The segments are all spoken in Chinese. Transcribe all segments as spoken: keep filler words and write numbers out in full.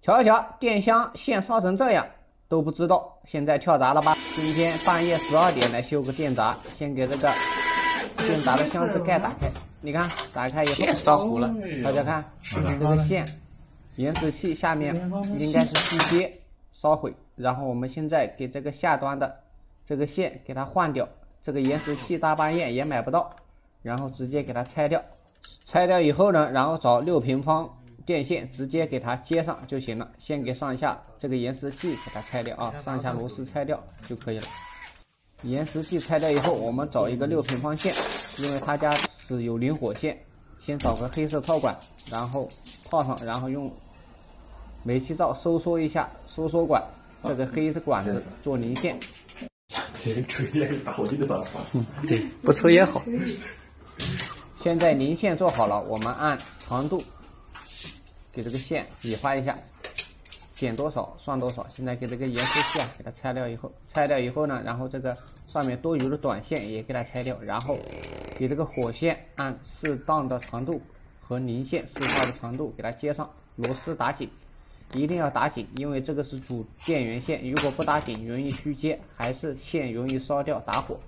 瞧一瞧，电箱线烧成这样都不知道，现在跳闸了吧？今天半夜十二点来修个电闸，先给这个电闸的箱子盖打开。你看，打开以后线烧糊了，大家看这个线，延时器下面应该是续接烧毁。然后我们现在给这个下端的这个线给它换掉，这个延时器大半夜也买不到，然后直接给它拆掉。拆掉以后呢，然后找六平方。电线直接给它接上就行了，先给上下这个延时器给它拆掉啊，上下螺丝拆掉就可以了。延时器拆掉以后，我们找一个六平方线，因为他家是有零火线，先找个黑色套管，然后套上，然后用煤气灶收缩一下收缩管，这个黑的管子做零线。 抽烟打火机的办法。 嗯，对，不抽也好。现在零线做好了，我们按长度。给这个线比划一下，减多少算多少。现在给这个延时器啊，给它拆掉以后，拆掉以后呢，然后这个上面多余的短线也给它拆掉，然后给这个火线按适当的长度和零线适当的长度给它接上，螺丝打紧，一定要打紧，因为这个是主电源线，如果不打紧容易虚接，还是线容易烧掉打火。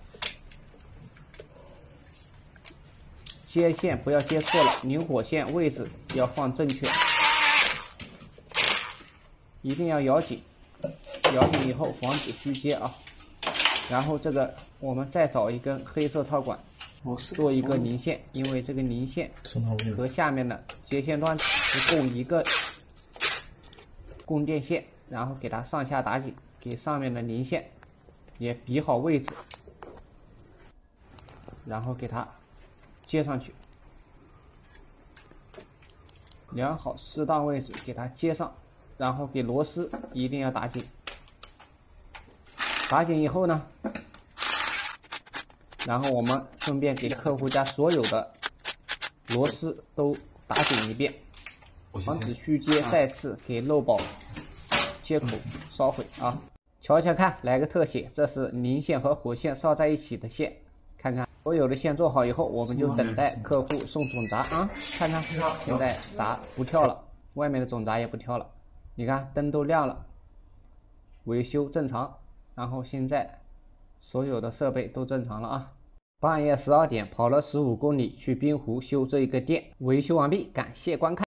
接线不要接错了，零火线位置要放正确。一定要咬紧，咬紧以后防止虚接啊。然后这个我们再找一根黑色套管，做一个零线，因为这个零线和下面的接线端只供一个供电线，然后给它上下打紧，给上面的零线也比好位置，然后给它接上去，量好适当位置给它接上。然后给螺丝一定要打紧，打紧以后呢，然后我们顺便给客户家所有的螺丝都打紧一遍，防止虚接再次给漏保接口烧毁啊！瞧瞧看，来个特写，这是零线和火线烧在一起的线，看看所有的线做好以后，我们就等待客户送总闸啊！看看现在闸不跳了，外面的总闸也不跳了。你看灯都亮了，维修正常，然后现在所有的设备都正常了啊。半夜十二点跑了十五公里去滨湖修这一个电，维修完毕，感谢观看。